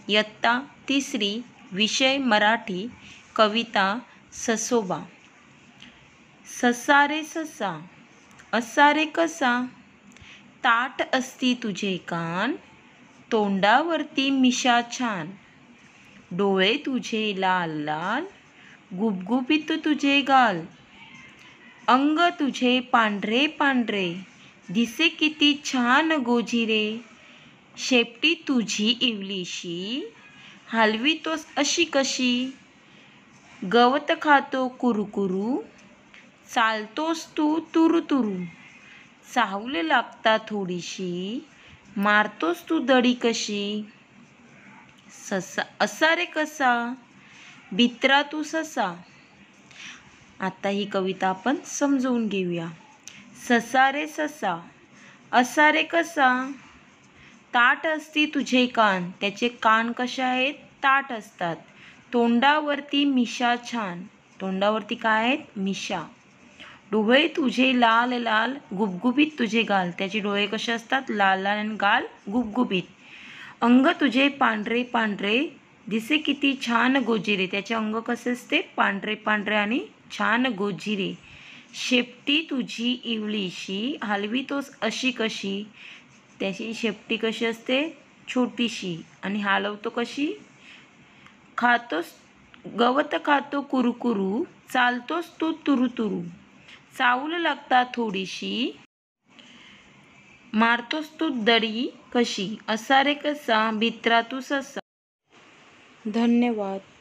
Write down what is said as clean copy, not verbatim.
इयत्ता तिसरी, विषय मराठी, कविता ससोबा। ससा रे ससा, असा रे कसा, ताट असती तुझे कान, तोंडावरती मिशा छान, डोळे तुझे लाल लाल, गुबगुबीत तुझे गाल, अंग तुझे पांढरे पांढरे, दिसे किती छान गोजिरे, शेपटी तुझी इवलीशी, हलवितोस अशी कशी, गवत खातो कुरुकुरू, चालतोस तू तुरुतुरू, चाहूल लागता थोडीशी, मारतोस तू दडी कशी, ससा असा रे कसा, भित्रा तू ससा। आता ही कविता आपण समजून घेऊया। ससा रे ससा, असा रे कसा, ताट असती तुझे कान, त्याचे कान कसे आहेत, ताट असतात, तोंडावरती मिशा छान, तोंडावरती काय आहेत, मिशा, डोळे तुझे लाल लाल, गुबगुबीत तुझे गाल, त्याचे डोळे कसे असतात, लाल लाल, आणि गाल गुबगुबीत, अंग तुझे पांढरे पांढरे, दिसे किती छान गोजिरे, त्याचे अंग कसे असते, पांढरे पांढरे आणि छान गोजिरे, शेपटी तुझी इवलीशी, हलवितोस अशी कशी, त्याची शेपटी कशी असते, छोटीशी, आणि हलवतो कशी, खातोस गवत खातो कुरुकुरू, चालतोस तू तुरुतुरू, चावल लागता थोडीशी, मारतोस तू दडी कशी, असा रे कसा, भित्रा तू ससा। धन्यवाद।